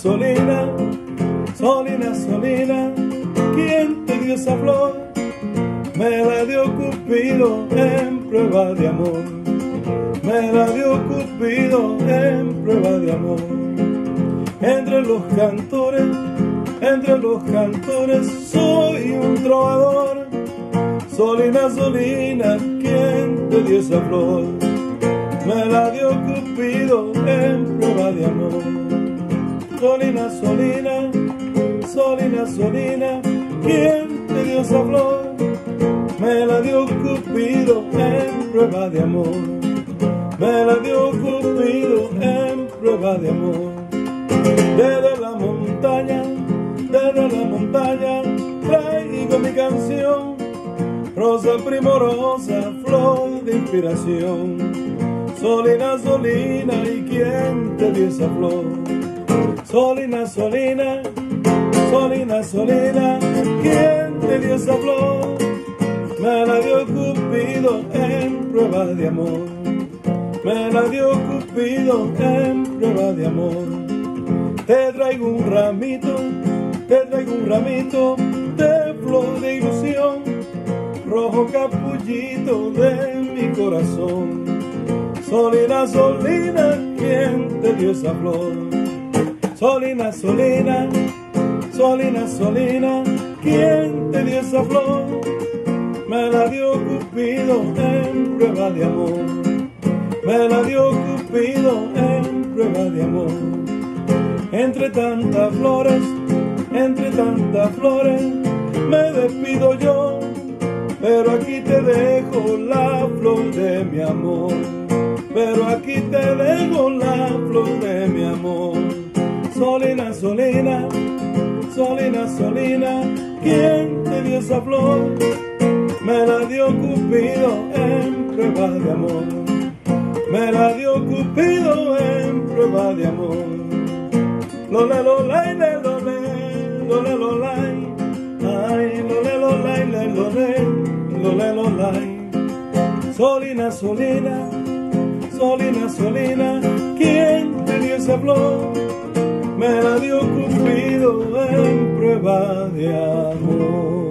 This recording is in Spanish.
Solina, Solina, Solina, ¿quién te dio esa flor? Me la dio Cupido en prueba de amor. Me la dio Cupido en prueba de amor. Entre los cantores soy un trovador. Solina, Solina, ¿quién te dio esa flor? Me la dio Cupido en prueba de amor. Solina, Solina, Solina, Solina, ¿quién te dio esa flor? Me la dio Cupido en prueba de amor. Me la dio Cupido en prueba de amor. Desde la montaña, traigo mi canción. Rosa primorosa, flor de inspiración. Solina, Solina, ¿y quién te dio esa flor? Solina, Solina, Solina, Solina, ¿quién te dio esa flor? Me la dio Cupido en prueba de amor. Me la dio Cupido en prueba de amor. Te traigo un ramito de flor de ilusión, rojo capullito de mi corazón. Solina, Solina, ¿quién te dio esa flor? Solina, Solina, Solina, Solina, ¿quién te dio esa flor? Me la dio Cupido en prueba de amor. Me la dio Cupido en prueba de amor. Entre tantas flores, me despido yo, pero aquí te dejo la flor de mi amor. Pero aquí te dejo la flor de mi amor. Solina, Solina, Solina, Solina, ¿quién te dio esa flor? Me la dio Cupido en prueba de amor. Me la dio Cupido en prueba de amor. Lole, lolay, le, lole, lole, lolay. Ay, lole, lolay, le, lole, lole, lolay. Solina, Solina, Solina, Solina, ¿quién te dio esa flor? Me la dio Cupido en prueba de amor.